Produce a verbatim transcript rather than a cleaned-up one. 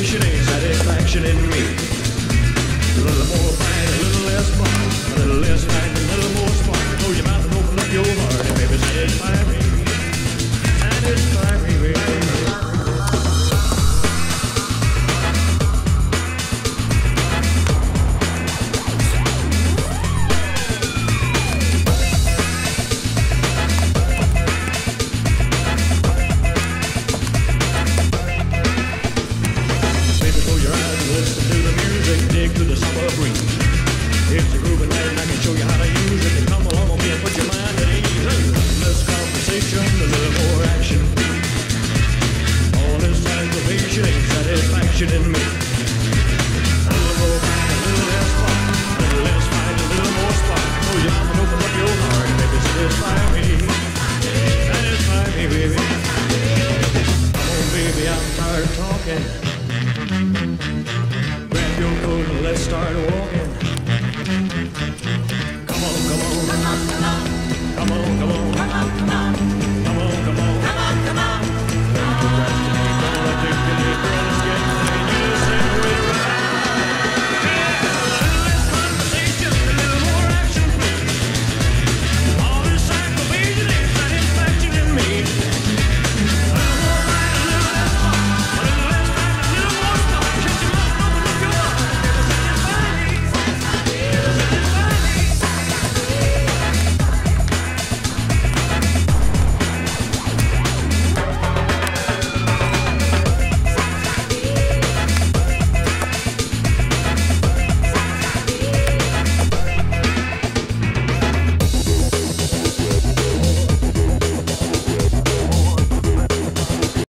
motivation ain't satisfaction in me. A little more fight, a little less fun. A little less fight, a little more spark. Close your mouth and open up your heart, and baby, satisfy me. Satisfy me, baby. It's a groovy night and I can show you how to use it. Come along with me and put your mind at ease. Less conversation, a little more action. All this aggravation ain't satisfaction in me. A little more fight, a little less fun. A little less fight, a little more spark. Oh, you mama, open up your heart and baby, satisfy me. Satisfy me, baby. Come on, baby, I'm tired of talking. Grab your coat and let's start walking. Come on, come on.